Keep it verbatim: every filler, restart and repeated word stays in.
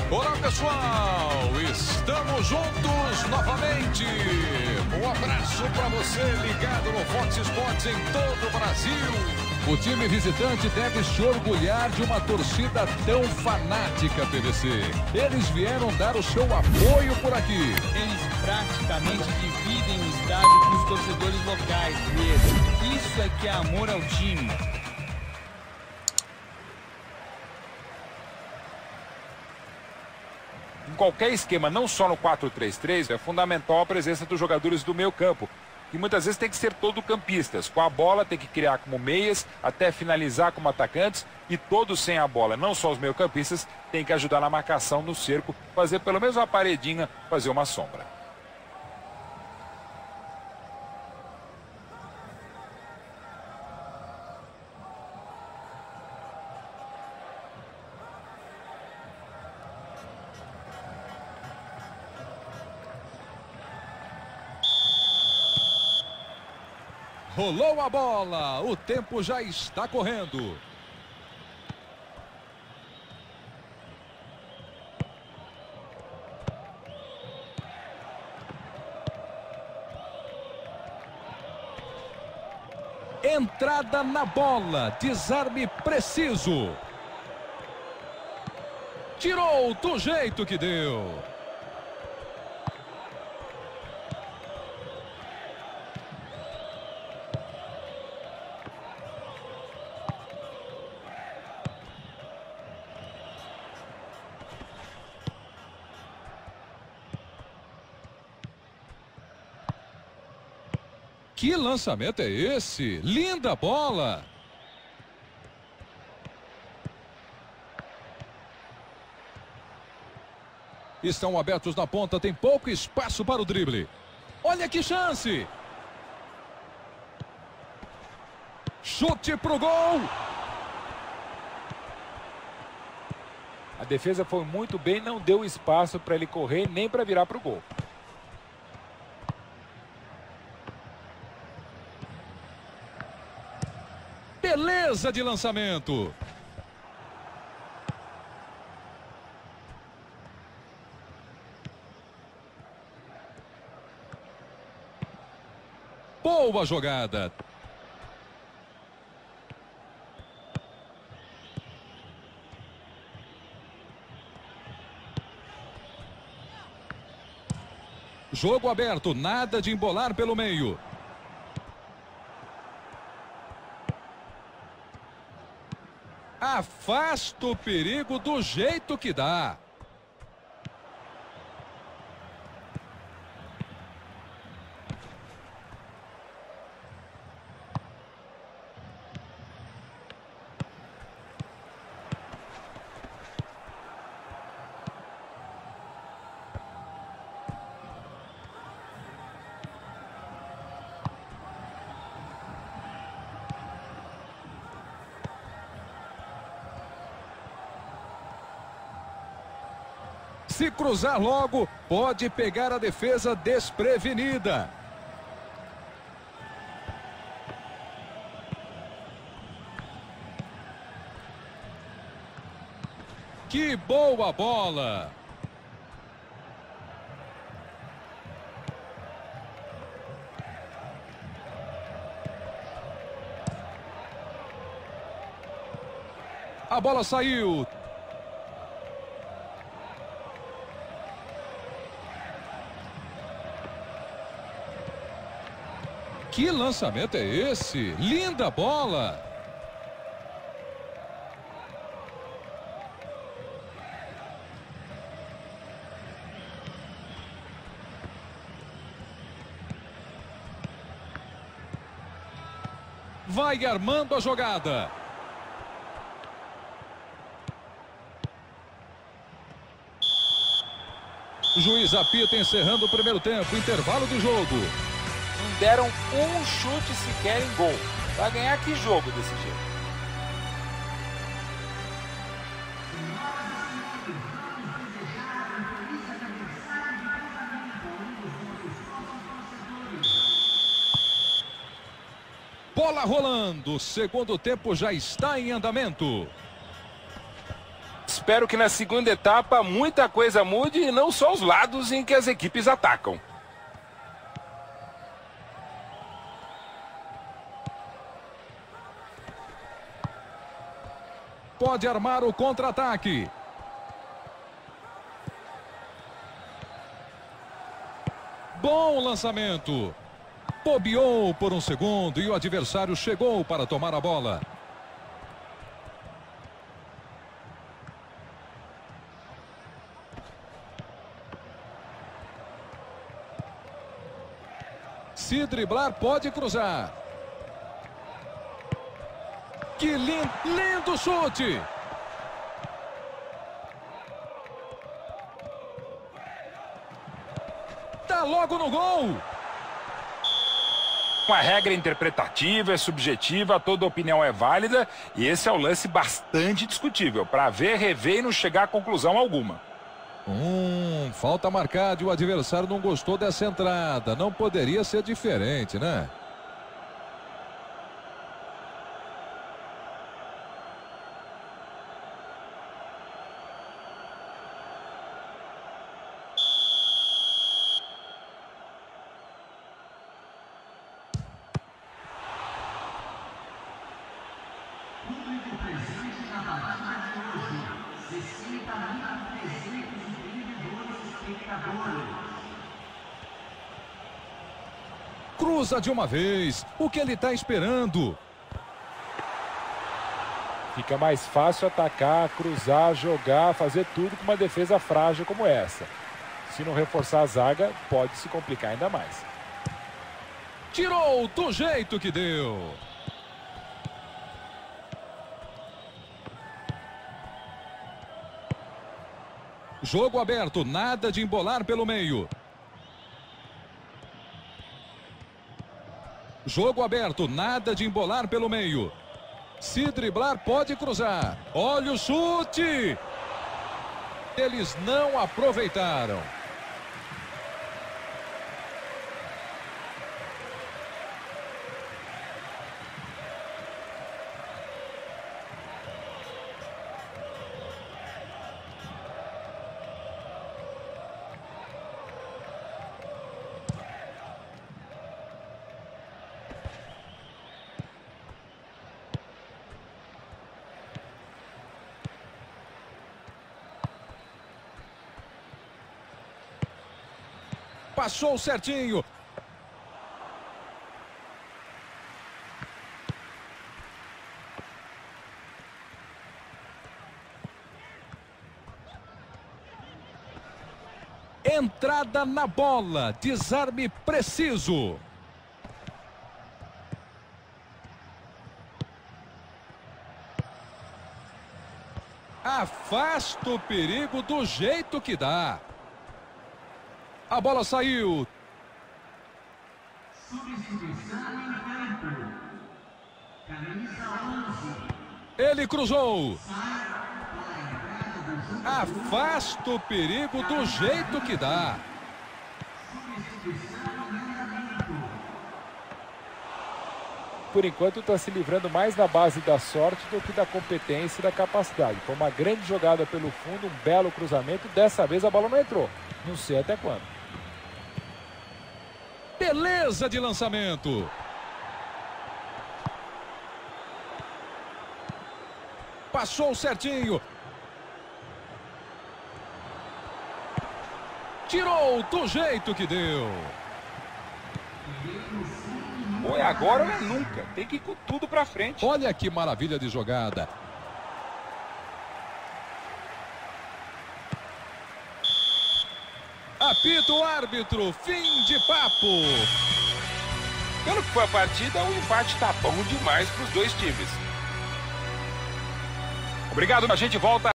Olá, pessoal, estamos juntos novamente. Um abraço para você ligado no Fox Sports em todo o Brasil. O time visitante deve se orgulhar de uma torcida tão fanática, P V C. Eles vieram dar o seu apoio por aqui. Eles praticamente dividem o estádio com os torcedores locais deles. Isso é que é amor ao time. Em qualquer esquema, não só no quatro três três, é fundamental a presença dos jogadores do meio campo, que muitas vezes tem que ser todo campistas. Com a bola tem que criar como meias, até finalizar como atacantes, e todos sem a bola, não só os meio campistas, tem que ajudar na marcação no cerco, fazer pelo menos uma paredinha, fazer uma sombra. Rolou a bola, o tempo já está correndo. Entrada na bola, desarme preciso. Tirou do jeito que deu. Que lançamento é esse? Linda bola! Estão abertos na ponta, tem pouco espaço para o drible. Olha que chance! Chute pro gol! A defesa foi muito bem, não deu espaço para ele correr nem para virar para o gol. Beleza de lançamento. Boa jogada. Jogo aberto, nada de embolar pelo meio. Afasta o perigo do jeito que dá. Se cruzar logo, pode pegar a defesa desprevenida. Que boa bola! A bola saiu. Que lançamento é esse? Linda bola! Vai armando a jogada. O juiz apita encerrando o primeiro tempo, intervalo do jogo. Não deram um chute sequer em gol. Vai ganhar que jogo desse jeito? Bola rolando, segundo tempo já está em andamento. Espero que na segunda etapa muita coisa mude e não só os lados em que as equipes atacam. Pode armar o contra-ataque. Bom lançamento. Bobeou por um segundo e o adversário chegou para tomar a bola. Se driblar, pode cruzar. Que lindo, lindo chute! Tá logo no gol! Uma regra interpretativa, é subjetiva, toda opinião é válida e esse é um lance bastante discutível. Para ver, rever e não chegar a conclusão alguma. Hum, falta marcada e o adversário não gostou dessa entrada. Não poderia ser diferente, né? Cruza de uma vez. O que ele está esperando? Fica mais fácil atacar, cruzar, jogar, fazer tudo com uma defesa frágil como essa. Se não reforçar a zaga, pode se complicar ainda mais. Tirou do jeito que deu. Jogo aberto, nada de embolar pelo meio. Jogo aberto, nada de embolar pelo meio. Se driblar, pode cruzar. Olha o chute! Eles não aproveitaram. Passou certinho. Entrada na bola. Desarme preciso. Afasta o perigo do jeito que dá. A bola saiu. Ele cruzou. Afasta o perigo do jeito que dá. Por enquanto está se livrando mais da base da sorte do que da competência e da capacidade. Foi uma grande jogada pelo fundo, um belo cruzamento. Dessa vez a bola não entrou. Não sei até quando. Beleza de lançamento. Passou certinho. Tirou do jeito que deu. Ou é agora ou é nunca. Tem que ir com tudo pra frente. Olha que maravilha de jogada. Apita o árbitro. Fim de papo. Pelo que foi a partida, o empate tá bom demais pros dois times. Obrigado, a gente volta.